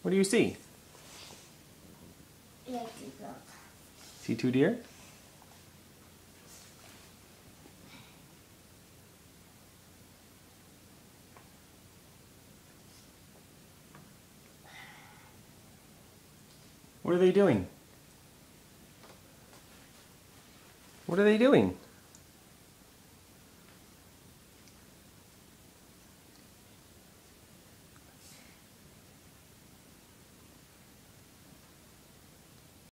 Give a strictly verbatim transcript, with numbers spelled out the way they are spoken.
What do you see? Yeah, two girls. See two deer? What are they doing? What are they doing?